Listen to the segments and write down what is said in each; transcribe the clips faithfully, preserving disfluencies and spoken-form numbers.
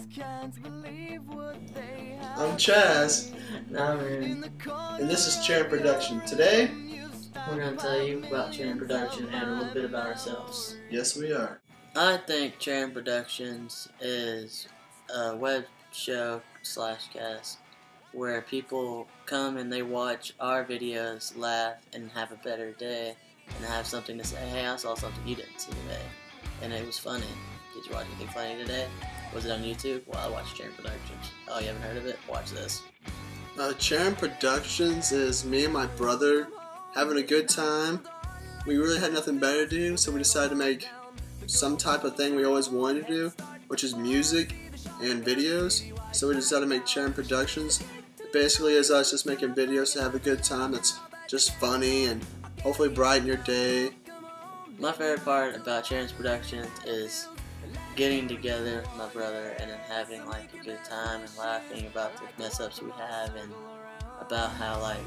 I'm Chaz, Nah, man. and this is CHARON Production. Today, We're going to tell you about CHARON Production and a little bit about ourselves. yes we are. I think CHARON Productions is a web show slash cast where people come and they watch our videos, laugh, and have a better day, and have something to say. Hey, I saw something you didn't see today, and it was funny. Did you watch anything funny today? Was it on YouTube? Well, I watched CHARON Productions. Oh, you haven't heard of it? Watch this. Uh, CHARON Productions is me and my brother having a good time. We really had nothing better to do, so we decided to make some type of thing we always wanted to do, which is music and videos. So we decided to make CHARON Productions. It basically is us just making videos to have a good time that's just funny and hopefully brighten your day. My favorite part about CHARON Productions is getting together with my brother and then having like a good time and laughing about the mess ups we have and about how like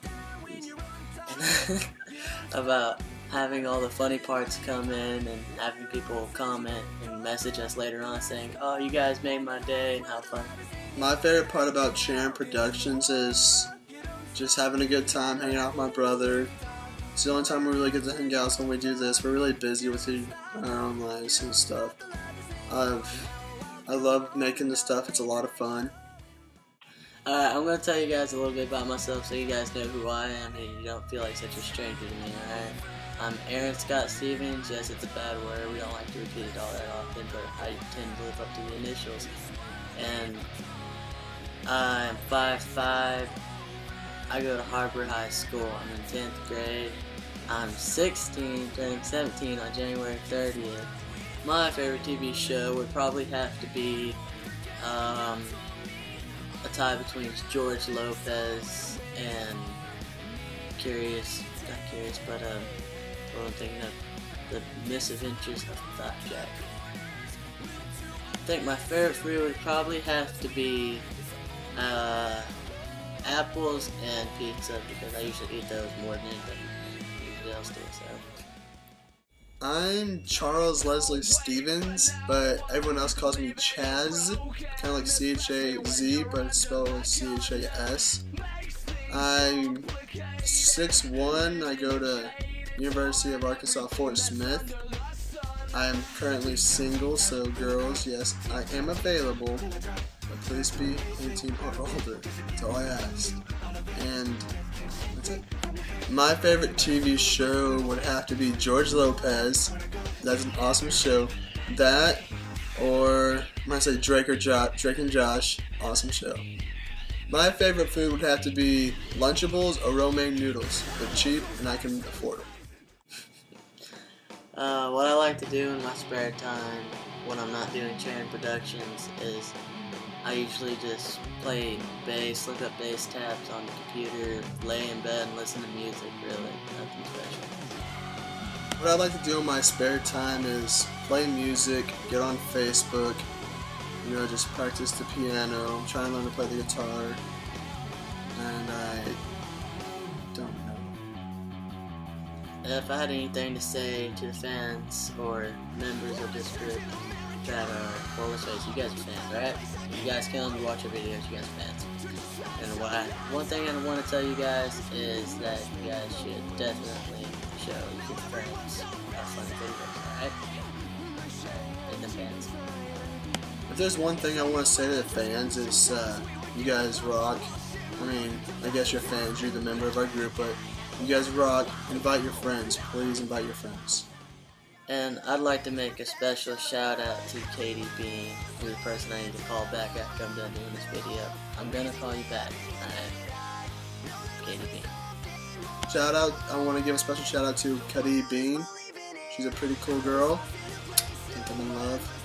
and about having all the funny parts come in and having people comment and message us later on saying, oh, you guys made my day and how fun. My favorite part about CHARON Productions is just having a good time, hanging out with my brother. It's the only time we really get to hang out is when we do this. We're really busy with our own lives and stuff. I've, I love making this stuff. It's a lot of fun. Alright, I'm going to tell you guys a little bit about myself so you guys know who I am and you don't feel like such a stranger to me, alright? I'm Aaron Scott Stevens. Yes, it's a bad word. We don't like to repeat it all that often, but I tend to live up to the initials. And I'm five five. I go to Harbor High School. I'm in tenth grade. I'm sixteen, turning seventeen on January thirtieth. My favorite T V show would probably have to be um, a tie between George Lopez and Curious, not Curious, but um, what I'm thinking of, The Misadventures of Flapjack. I think my favorite fruit would probably have to be uh, apples and pizza because I usually eat those more than anything anybody else does. So. I'm Charles Leslie Stevens, but everyone else calls me Chaz, kind of like C H A Z, but it's spelled like C H A S. I'm six one, I go to University of Arkansas Fort Smith. I am currently single, so girls, yes, I am available, but please be eighteen or older, that's all I ask. And that's it. My favorite T V show would have to be George Lopez. That's an awesome show. That, or I'm gonna say Drake or jo Drake and Josh. Awesome show. My favorite food would have to be Lunchables or romaine noodles. They're cheap and I can afford them. Uh, what I like to do in my spare time when I'm not doing CHARON Productions is I usually just play bass, look up bass tabs on the computer, lay in bed and listen to music, really, nothing special. What I like to do in my spare time is play music, get on Facebook, you know, just practice the piano, try and learn to play the guitar, and I don't know. If I had anything to say to the fans or members of this group that are, well, let's face it, you guys are fans, right? You guys come, you watch our videos, you guys are fans. And what I, one thing I want to tell you guys is that you guys should definitely show your friends our fun videos, alright? And the fans. If there's one thing I want to say to the fans is, uh, you guys rock. I mean, I guess you're fans, you're the member of our group, but you guys rock. Invite your friends. Please invite your friends. And I'd like to make a special shout out to Katie Bean, who's the person I need to call back after I'm done doing this video. I'm gonna call you back, alright? Katie Bean. Shout out, I want to give a special shout out to Katie Bean. She's a pretty cool girl. I think I'm in love.